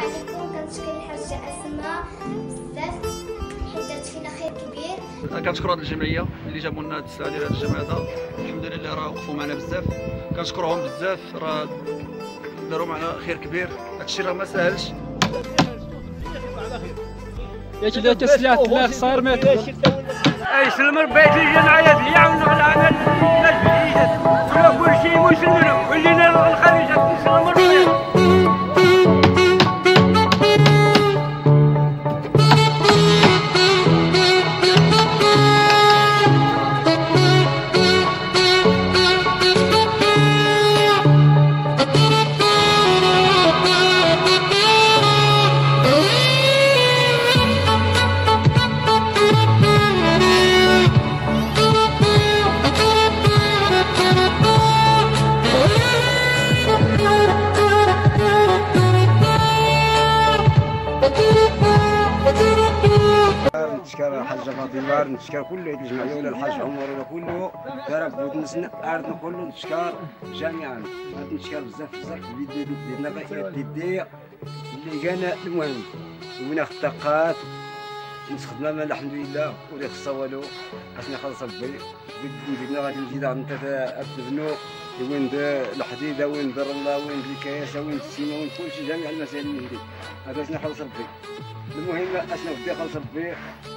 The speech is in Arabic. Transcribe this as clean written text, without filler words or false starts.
عليكم. كنشكر الحاجة أسماء بزاف حيت درت فينا خير كبير. كنشكر هذه الجمعيه اللي جابوا لنا هذا الساعه ديال هذا الجمع هذا، الحمد لله راه وقفوا معنا بزاف، كنشكرهم بزاف، راه داروا معنا خير كبير. هادشي راه ما ساهلش. ياك لا تسلات لا خسر ما اي سلم ربيت الجمعيه هي ونغلى على الناس بالايجاد ولا كل شيء مسلم ولينا الخارج نسلم ربيت. نتشكر الحاجة فاطمة، نتشكر كل الجمعية ولا الحاج عمر ولا كله دار بودنسنا أردنا كله نتشكر جميعا. نتشكر بزاف النباتية اللي كان المهم وين الطاقات نستخدمها الحمد لله ولا خصها والو خاصني خلص ربي بدنا غادي نزيد نبنو وين الحديده وين الرمله وين الكياسه وين السيمه وين كلشي جميع المسائل اللي هذا خاصني خلص ربي. المهم أسنا بدي خلص ربي